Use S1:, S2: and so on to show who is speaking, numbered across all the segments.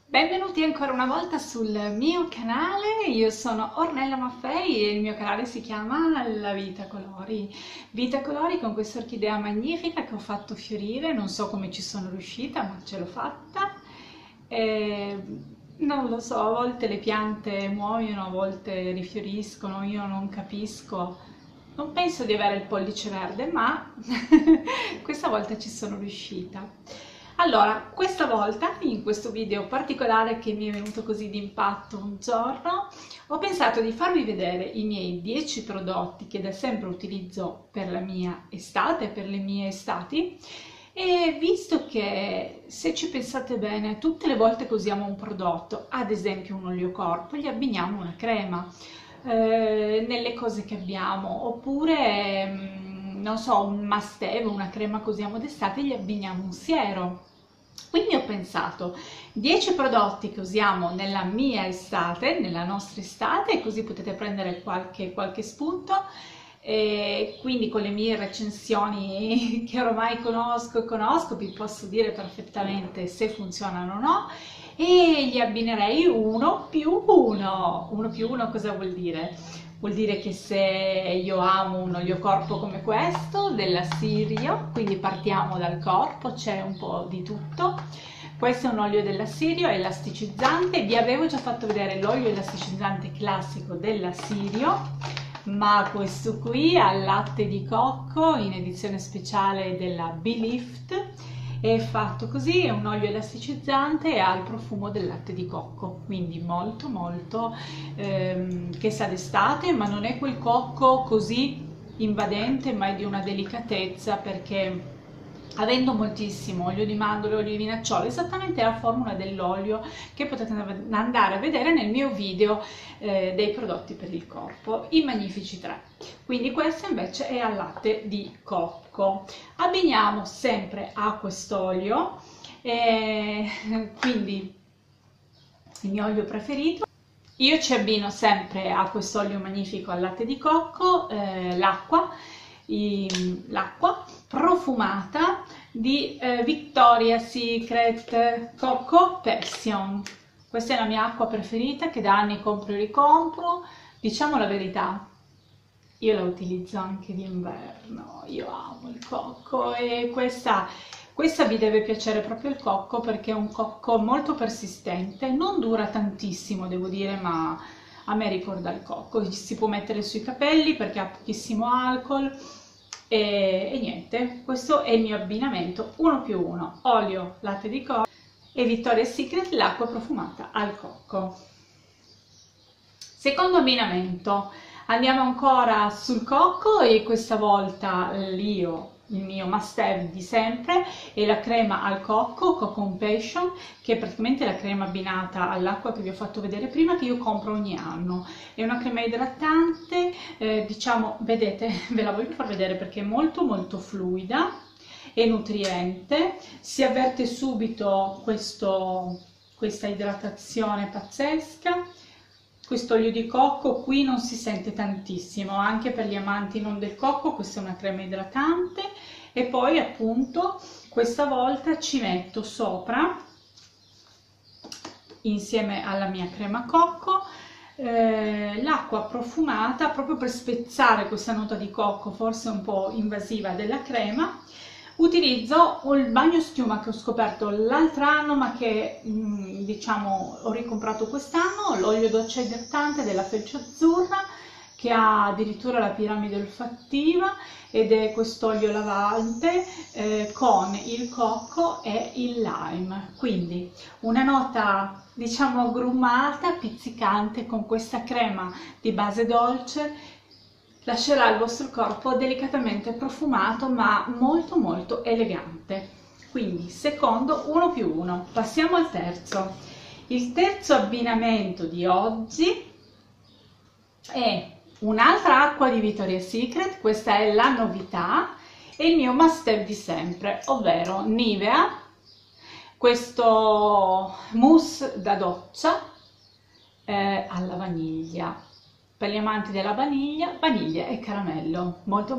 S1: Benvenuti ancora una volta sul mio canale. Io sono Ornella Maffei e il mio canale si chiama La Vita Colori. Vita Colori con questa orchidea magnifica che ho fatto fiorire, non so come ci sono riuscita, ma ce l'ho fatta. E non lo so, a volte le piante muoiono, a volte rifioriscono, io non capisco. Non penso di avere il pollice verde, ma questa volta ci sono riuscita. Allora, questa volta, in questo video particolare che mi è venuto così d'impatto un giorno, ho pensato di farvi vedere i miei 10 prodotti che da sempre utilizzo per la mia estate, per le mie estati, e visto che, se ci pensate bene, tutte le volte che usiamo un prodotto, ad esempio un olio corpo, gli abbiniamo una crema nelle cose che abbiamo, oppure non so, un must-have, una crema che usiamo d'estate, gli abbiniamo un siero. Quindi ho pensato 10 prodotti che usiamo nella mia estate, nella nostra estate, così potete prendere qualche spunto. E quindi con le mie recensioni che ormai conosco, vi posso dire perfettamente se funzionano o no, e gli abbinerei uno più uno. Uno più uno cosa vuol dire? Vuol dire che se io amo un olio corpo come questo, della Sirio, quindi partiamo dal corpo, c'è un po' di tutto. Questo è un olio della Sirio, è elasticizzante. Vi avevo già fatto vedere l'olio elasticizzante classico della Sirio, ma questo qui al latte di cocco in edizione speciale della Be-Lift è fatto così, è un olio elasticizzante e ha il profumo del latte di cocco, quindi molto che sa d'estate, ma non è quel cocco così invadente, ma è di una delicatezza, perché avendo moltissimo olio di mandorle, olio di vinacciolo, esattamente la formula dell'olio che potete andare a vedere nel mio video dei prodotti per il corpo, i magnifici 3. Quindi questo invece è al latte di cocco. Abbiniamo sempre a quest'olio, quindi il mio olio preferito. Io ci abbino sempre a quest'olio magnifico al latte di cocco l'acqua profumata di Victoria's Secret Coco Passion. Questa è la mia acqua preferita che da anni compro e ricompro. Diciamo la verità, io la utilizzo anche d'inverno, io amo il cocco e questa vi deve piacere proprio il cocco, perché è un cocco molto persistente, non dura tantissimo devo dire, ma a me ricorda il cocco. Si può mettere sui capelli perché ha pochissimo alcol e niente, questo è il mio abbinamento 1 più 1, olio, latte di cocco e Victoria's Secret, l'acqua profumata al cocco. Secondo abbinamento, andiamo ancora sul cocco e questa volta il mio must have di sempre è la crema al cocco, Coco Passion, che è praticamente la crema abbinata all'acqua che vi ho fatto vedere prima, che io compro ogni anno. È una crema idratante, diciamo, vedete, ve la voglio far vedere perché è molto fluida e nutriente, si avverte subito questa idratazione pazzesca. Questo olio di cocco qui non si sente tantissimo, anche per gli amanti non del cocco, questa è una crema idratante. E poi appunto questa volta ci metto sopra, insieme alla mia crema cocco, l'acqua profumata, proprio per spezzare questa nota di cocco forse un po' invasiva della crema. Utilizzo il bagno schiuma che ho scoperto l'altro anno, ma che diciamo ho ricomprato quest'anno, l'olio doccia idratante della Felce Azzurra, che ha addirittura la piramide olfattiva, ed è quest'olio lavante con il cocco e il lime, quindi una nota diciamo agrumata, pizzicante, con questa crema di base dolce. Lascerà il vostro corpo delicatamente profumato, ma molto elegante. Quindi secondo 1 più 1. Passiamo al terzo. Il terzo abbinamento di oggi è un'altra acqua di Victoria's Secret, questa è la novità, e il mio must have di sempre, ovvero Nivea, questo mousse da doccia alla vaniglia. Per gli amanti della vaniglia e caramello, molto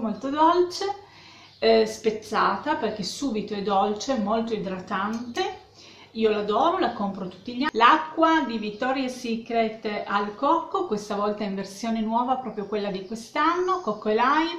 S1: dolce, spezzata perché subito è dolce, molto idratante, io l'adoro, la compro tutti gli anni. L'acqua di Victoria's Secret al cocco, questa volta in versione nuova, proprio quella di quest'anno, cocco e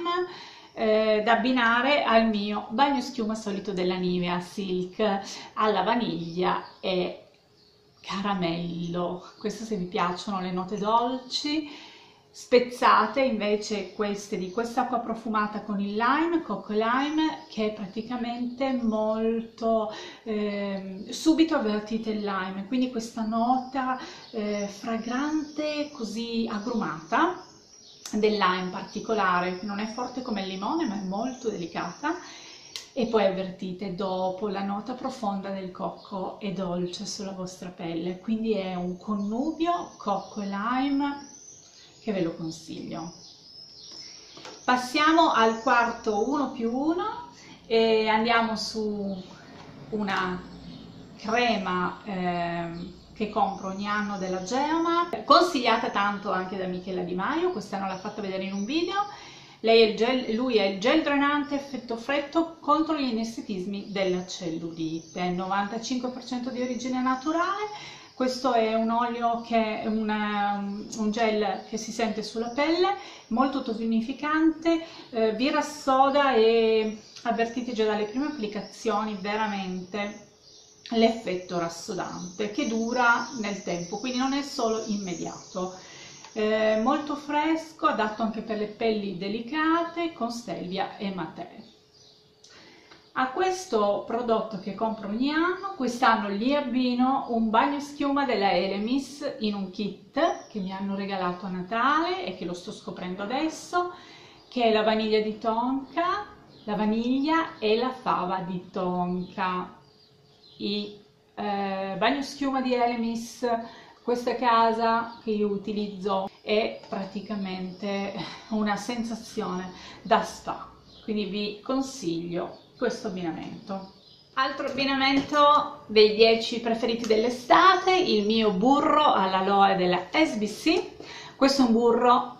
S1: lime, da abbinare al mio bagno schiuma solito della Nivea Silk alla vaniglia e caramello. Questo se vi piacciono le note dolci. Spezzate invece queste di quest'acqua profumata con il lime, cocco lime, che è praticamente molto subito avvertite il lime, quindi questa nota fragrante così agrumata del lime particolare, non è forte come il limone ma è molto delicata, e poi avvertite dopo la nota profonda del cocco e dolce sulla vostra pelle, quindi è un connubio cocco e lime che ve lo consiglio. Passiamo al quarto 1+1 e andiamo su una crema che compro ogni anno della Geomar, consigliata tanto anche da Michela Di Maio, quest'anno l'ha fatta vedere in un video. Lui è il gel drenante effetto freddo contro gli inestetismi della cellulite, 95% di origine naturale. Questo è un olio che è un gel che si sente sulla pelle, molto tonificante, vi rassoda e avvertite già dalle prime applicazioni veramente l'effetto rassodante che dura nel tempo, quindi non è solo immediato. Molto fresco, adatto anche per le pelli delicate, con stevia e matè. A questo prodotto che compro ogni anno, quest'anno gli abbino un bagno schiuma della Elemis in un kit che mi hanno regalato a Natale e che lo sto scoprendo adesso, che è la vaniglia di tonka, la vaniglia e la fava di tonka. I bagno schiuma di Elemis, questa casa che io utilizzo, è praticamente una sensazione da spa, quindi vi consiglio questo abbinamento. Altro abbinamento dei 10 preferiti dell'estate, il mio burro all'aloe della SBC. Questo è un burro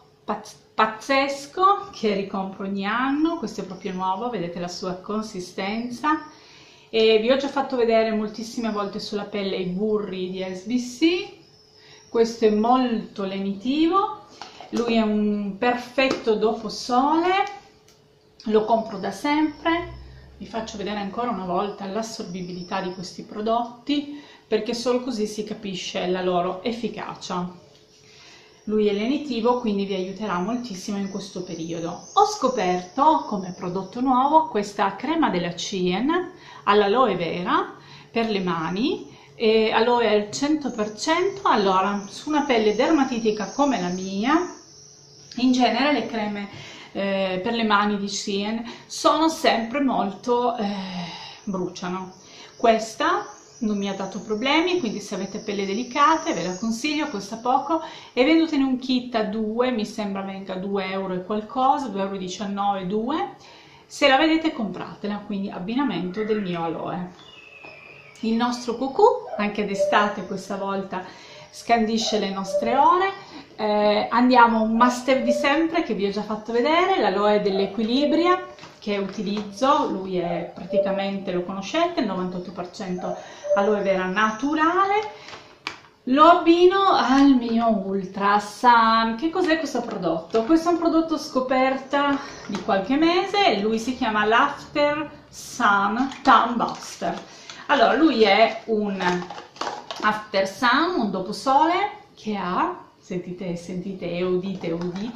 S1: pazzesco che ricompro ogni anno, questo è proprio nuovo, vedete la sua consistenza. E vi ho già fatto vedere moltissime volte sulla pelle i burri di SBC. Questo è molto lenitivo, lui è un perfetto dopo sole, lo compro da sempre. Vi faccio vedere ancora una volta l'assorbibilità di questi prodotti, perché solo così si capisce la loro efficacia. Lui è lenitivo, quindi vi aiuterà moltissimo in questo periodo. Ho scoperto come prodotto nuovo questa crema della CIEN all'aloe vera per le mani, aloe al 100%. Allora, su una pelle dermatitica come la mia, in genere le creme per le mani di CIEN sono sempre molto bruciano. Questa non mi ha dato problemi, quindi se avete pelle delicate ve la consiglio, costa poco, è venuta in un kit a 2, mi sembra venga 2 euro e qualcosa, 2,19 euro 2. Se la vedete compratela, quindi abbinamento del mio aloe. Il nostro cucù anche d'estate questa volta scandisce le nostre ore. Andiamo un must have di sempre che vi ho già fatto vedere, l'aloe dell'Equilibria che utilizzo. Lui è praticamente, lo conoscete, il 98% aloe vera naturale. Lo abbino al mio Ultra Sun. Che cos'è questo prodotto? Questo è un prodotto scoperta di qualche mese, lui si chiama l'After Sun Tan Buster. Allora, lui è un After Sun, un doposole che ha, sentite e udite,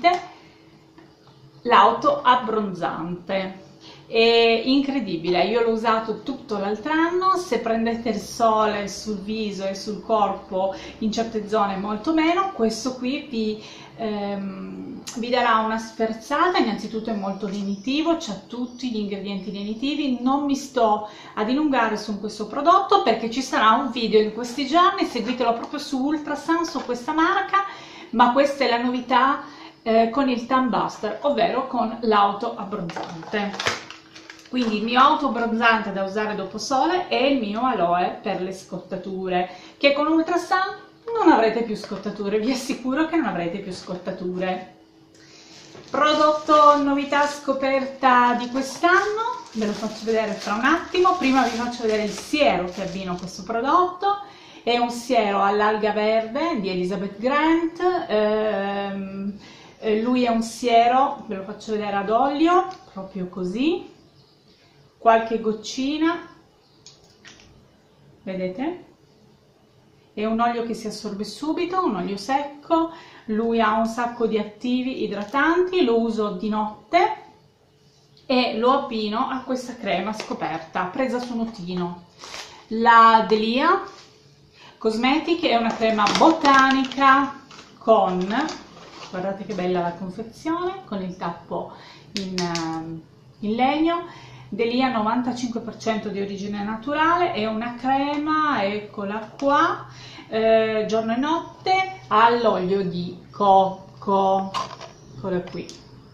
S1: l'auto abbronzante. È incredibile, io l'ho usato tutto l'altro anno. Se prendete il sole sul viso e sul corpo, in certe zone molto meno, questo qui vi darà una sferzata. Innanzitutto è molto lenitivo, c'ha tutti gli ingredienti lenitivi. Non mi sto a dilungare su questo prodotto perché ci sarà un video in questi giorni, seguitelo proprio su Ultrasun, su questa marca, ma questa è la novità con il Tan Buster, ovvero con l'auto abbronzante. Quindi il mio auto abbronzante da usare dopo sole e il mio aloe per le scottature, che con Ultrasun non avrete più scottature, vi assicuro che non avrete più scottature. Prodotto novità scoperta di quest'anno, ve lo faccio vedere fra un attimo. Prima vi faccio vedere il siero che abbino a questo prodotto. È un siero all'alga verde di Elizabeth Grant. Lui è un siero, ve lo faccio vedere ad olio, proprio così, qualche goccina, vedete? È un olio che si assorbe subito, un olio secco. Lui ha un sacco di attivi idratanti, lo uso di notte e lo abbino a questa crema scoperta presa su notino. La Delia Cosmetic è una crema botanica con, guardate che bella la confezione, con il tappo in legno. Delia 95% di origine naturale, è una crema, eccola qua, giorno e notte, all'olio di cocco, eccola qui,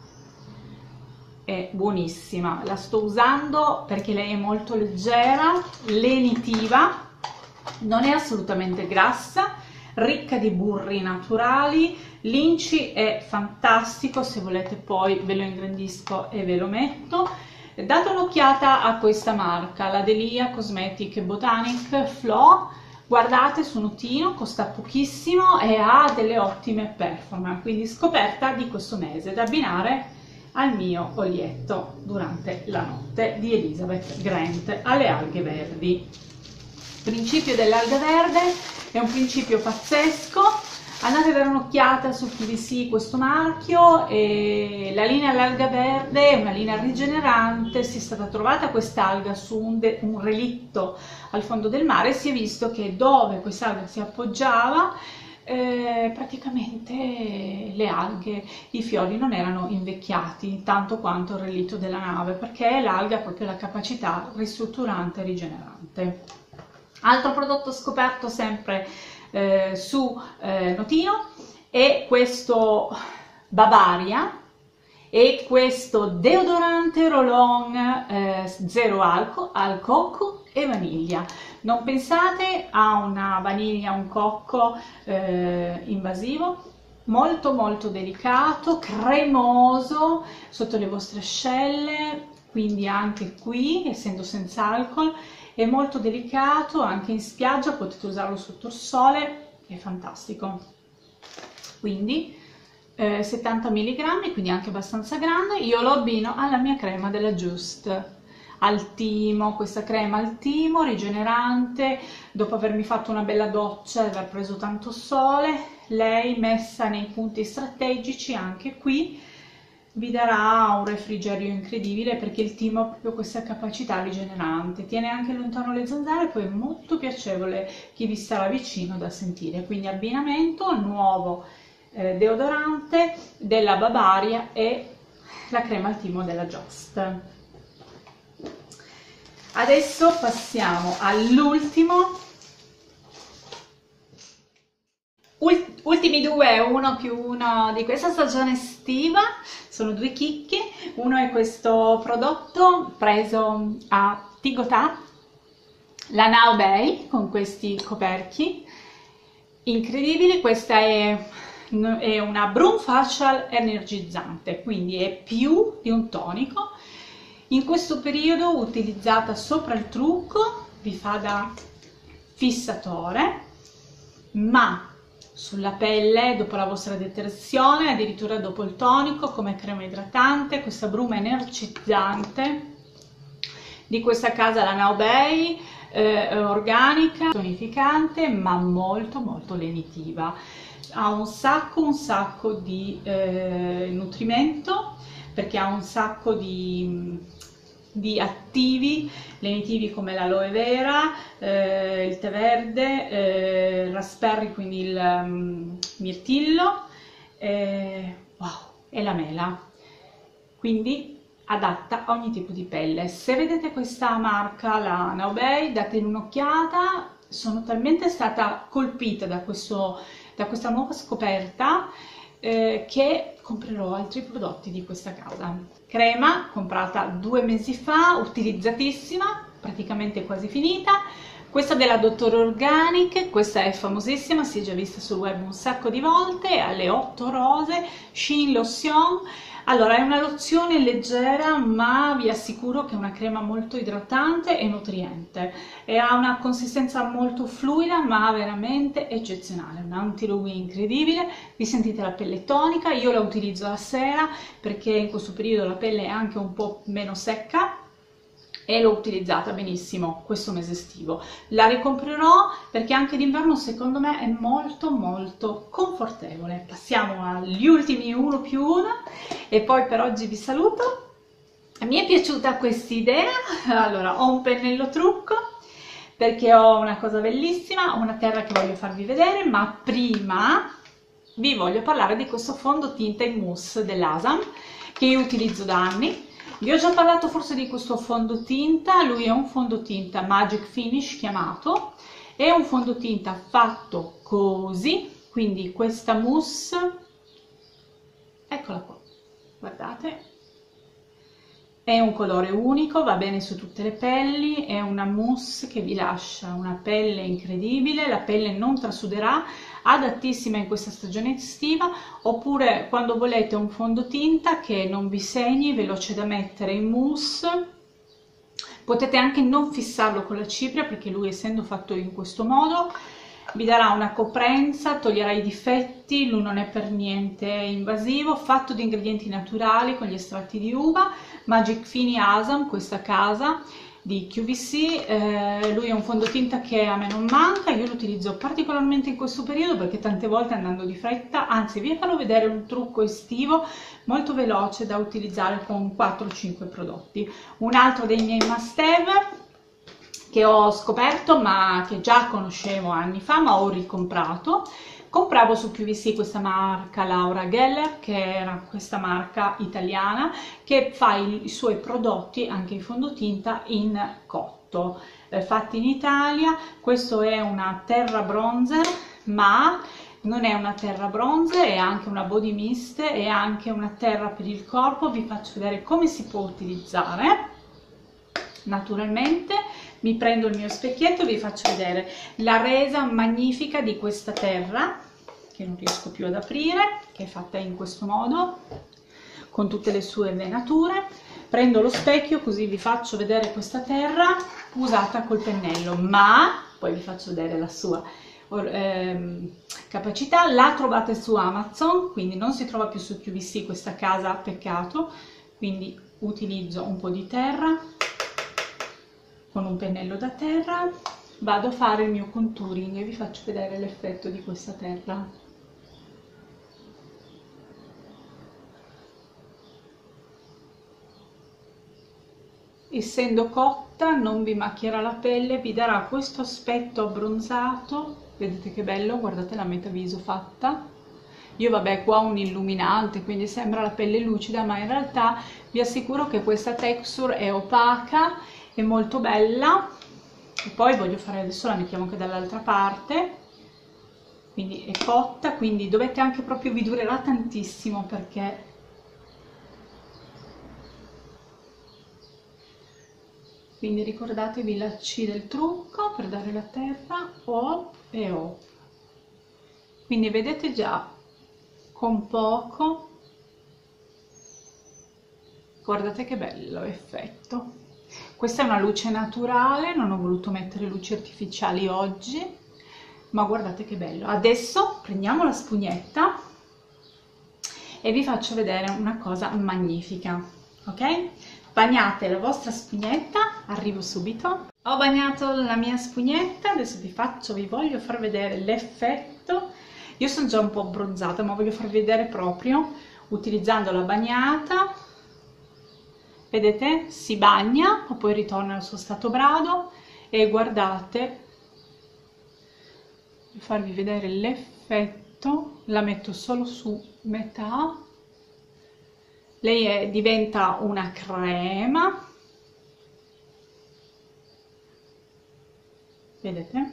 S1: è buonissima, la sto usando perché lei è molto leggera, lenitiva, non è assolutamente grassa, ricca di burri naturali. L'inci è fantastico, se volete poi ve lo ingrandisco e ve lo metto. Date un'occhiata a questa marca, la Delia Cosmetic Botanic Flow, guardate su notino, costa pochissimo e ha delle ottime performance, quindi scoperta di questo mese da abbinare al mio olietto durante la notte di Elizabeth Grant alle alghe verdi. Il principio dell'alga verde è un principio pazzesco, andate a dare un'occhiata su PVC questo marchio, e la linea all'alga verde è una linea rigenerante. Si è stata trovata quest'alga su un relitto al fondo del mare, si è visto che dove quest'alga si appoggiava praticamente le alghe, i fiori non erano invecchiati tanto quanto il relitto della nave, perché l'alga ha proprio la capacità ristrutturante e rigenerante. Altro prodotto scoperto sempre su notino è questo Bavaria e questo deodorante roll-on zero alcol al cocco e vaniglia. Non pensate a una vaniglia, un cocco invasivo, molto molto delicato, cremoso sotto le vostre ascelle, quindi anche qui, essendo senza alcol, è molto delicato, anche in spiaggia potete usarlo sotto il sole, è fantastico. Quindi 70 mg, quindi anche abbastanza grande. Io lo abbino alla mia crema della Just al timo, questa crema al timo rigenerante, dopo avermi fatto una bella doccia e aver preso tanto sole, lei messa nei punti strategici anche qui vi darà un refrigerio incredibile, perché il timo ha proprio questa capacità rigenerante, tiene anche lontano le zanzare, poi è molto piacevole chi vi starà vicino da sentire. Quindi abbinamento nuovo deodorante della Bavaria e la crema al timo della Just. Adesso passiamo all'ultimo, ultimi due, uno più uno di questa stagione estiva, sono due chicche. Uno è questo prodotto preso a Tigotà, la Now Bay, con questi coperchi incredibili. Questa è una Broom Facial energizzante, quindi è più di un tonico. In questo periodo utilizzata sopra il trucco, vi fa da fissatore, ma sulla pelle dopo la vostra detersione, addirittura dopo il tonico, come crema idratante. Questa bruma energizzante di questa casa, la Now Bay, organica, tonificante, ma molto molto lenitiva. Ha un sacco di nutrimento, perché ha un sacco di attivi lenitivi come l'aloe vera, il tè verde, il raspberry, quindi il mirtillo, wow, e la mela, quindi adatta a ogni tipo di pelle. Se vedete questa marca, la Now Bay, date un'occhiata. Sono talmente stata colpita da questa nuova scoperta che comprerò altri prodotti di questa casa. Crema comprata 2 mesi fa, utilizzatissima, praticamente quasi finita, Questa della Dr. Organic, questa è famosissima, si è già vista sul web un sacco di volte, alle 8 rose, Shin Lotion. Allora, è una lozione leggera, ma vi assicuro che è una crema molto idratante e nutriente e ha una consistenza molto fluida, ma veramente eccezionale, un anti-rughe incredibile. Vi sentite la pelle tonica, io la utilizzo la sera perché in questo periodo la pelle è anche un po' meno secca e l'ho utilizzata benissimo questo mese estivo. La ricomprerò perché anche d'inverno secondo me è molto molto confortevole. Passiamo agli ultimi 1+1 e poi per oggi vi saluto. Mi è piaciuta questa idea. Allora, ho un pennello trucco perché ho una cosa bellissima, una terra che voglio farvi vedere, ma prima vi voglio parlare di questo fondotinta in mousse dell'Asam che io utilizzo da anni. Vi ho già parlato forse di questo fondotinta, lui è un fondotinta Magic Finish chiamato, è un fondotinta fatto così, quindi questa mousse, eccola qua, guardate, è un colore unico, va bene su tutte le pelli, è una mousse che vi lascia una pelle incredibile, la pelle non trasuderà, adattissima in questa stagione estiva, oppure quando volete un fondotinta che non vi segni, veloce da mettere in mousse. Potete anche non fissarlo con la cipria perché lui, essendo fatto in questo modo, vi darà una coprenza, toglierà i difetti, lui non è per niente invasivo, fatto di ingredienti naturali con gli estratti di uva. Magic Fini Asam, questa casa di QVC, lui è un fondotinta che a me non manca, io lo utilizzo particolarmente in questo periodo perché tante volte andando di fretta, anzi vi farò vedere un trucco estivo molto veloce da utilizzare con 4-5 prodotti. Un altro dei miei must have che ho scoperto ma che già conoscevo anni fa ma ho ricomprato. Compravo su QVC questa marca Laura Geller, che era questa marca italiana che fa i suoi prodotti, anche i fondotinta, in cotto, fatti in Italia. Questo è una terra bronzer, ma non è una terra bronzer, è anche una body mist, è anche una terra per il corpo. Vi faccio vedere come si può utilizzare. Naturalmente mi prendo il mio specchietto e vi faccio vedere la resa magnifica di questa terra, che non riesco più ad aprire, che è fatta in questo modo, con tutte le sue venature. Prendo lo specchio così vi faccio vedere questa terra usata col pennello, ma poi vi faccio vedere la sua capacità. La trovate su Amazon, quindi non si trova più su QVC questa casa, peccato. Quindi utilizzo un po' di terra con un pennello da terra, vado a fare il mio contouring e vi faccio vedere l'effetto di questa terra. Essendo cotta non vi macchierà la pelle, vi darà questo aspetto abbronzato. Vedete che bello, guardate la metaviso fatta. Io vabbè qua ho un illuminante, quindi sembra la pelle lucida, ma in realtà vi assicuro che questa texture è opaca, è molto bella. E poi voglio fare, adesso la mettiamo anche dall'altra parte, quindi è cotta, quindi dovete anche proprio, vi durerà tantissimo perché quindi ricordatevi la C del trucco per dare la terra, op e op. Quindi vedete già con poco, guardate che bello effetto. Questa è una luce naturale, non ho voluto mettere luci artificiali oggi, ma guardate che bello. Adesso prendiamo la spugnetta e vi faccio vedere una cosa magnifica, ok? Bagnate la vostra spugnetta, arrivo subito. Ho bagnato la mia spugnetta, adesso vi voglio far vedere l'effetto. Io sono già un po' abbronzata, ma voglio farvi vedere proprio utilizzando la bagnata. Vedete? Si bagna, ma poi ritorna al suo stato brado e guardate, per farvi vedere l'effetto, la metto solo su metà. Lei diventa una crema, vedete?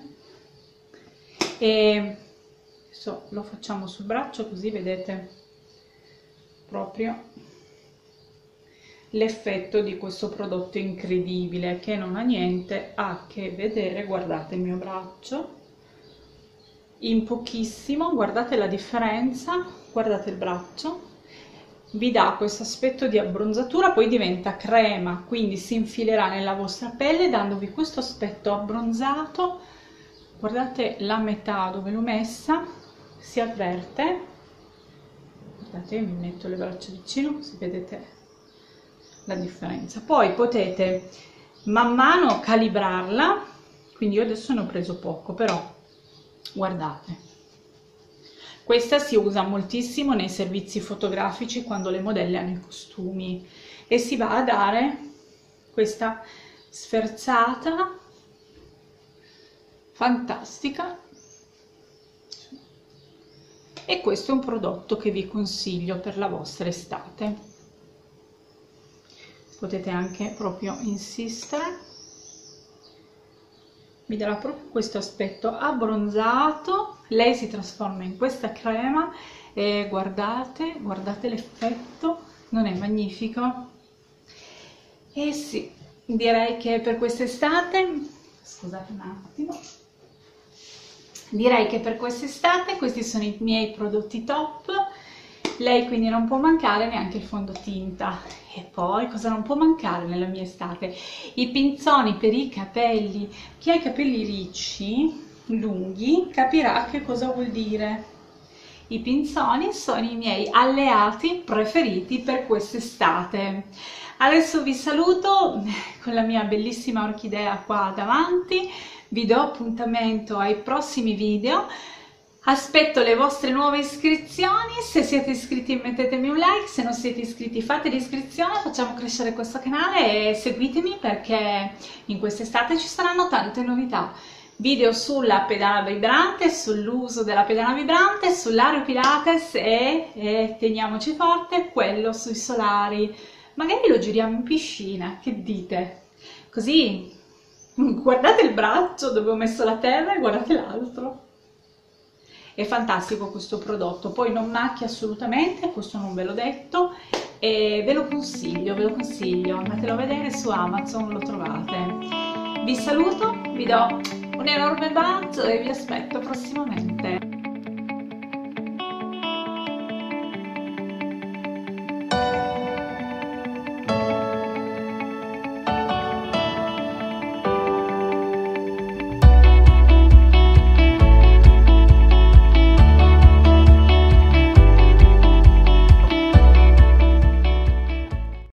S1: E adesso lo facciamo sul braccio così vedete proprio l'effetto di questo prodotto incredibile che non ha niente a che vedere, guardate il mio braccio, in pochissimo, guardate la differenza, guardate il braccio, vi dà questo aspetto di abbronzatura, poi diventa crema, quindi si infilerà nella vostra pelle dandovi questo aspetto abbronzato. Guardate la metà dove l'ho messa, si avverte, guardate, mi metto le braccia vicino così vedete la differenza. Poi potete man mano calibrarla, quindi io adesso ne ho preso poco, però guardate, questa si usa moltissimo nei servizi fotografici quando le modelle hanno i costumi e si va a dare questa sferzata fantastica, e questo è un prodotto che vi consiglio per la vostra estate. Potete anche proprio insistere, vi darà proprio questo aspetto abbronzato, lei si trasforma in questa crema e guardate l'effetto, non è magnifico? E sì, direi che per quest'estate, scusate un attimo, direi che per quest'estate questi sono i miei prodotti top. Lei quindi non può mancare neanche il fondotinta. E poi cosa non può mancare nella mia estate? I pinzoni per i capelli. Chi ha i capelli ricci, lunghi, capirà che cosa vuol dire. I pinzoni sono i miei alleati preferiti per quest'estate. Adesso vi saluto con la mia bellissima orchidea qua davanti. Vi do appuntamento ai prossimi video. Aspetto le vostre nuove iscrizioni, se siete iscritti mettetemi un like, se non siete iscritti fate l'iscrizione, facciamo crescere questo canale e seguitemi perché in quest'estate ci saranno tante novità. Video sulla pedana vibrante, sull'uso della pedana vibrante, sull'aereo Pilates e teniamoci forte, quello sui solari. Magari lo giriamo in piscina, che dite? Così guardate il braccio dove ho messo la terra e guardate l'altro. È fantastico questo prodotto, poi non macchia assolutamente, questo non ve l'ho detto e ve lo consiglio, andatelo a vedere su Amazon, lo trovate. Vi saluto, vi do un enorme bacio e vi aspetto prossimamente.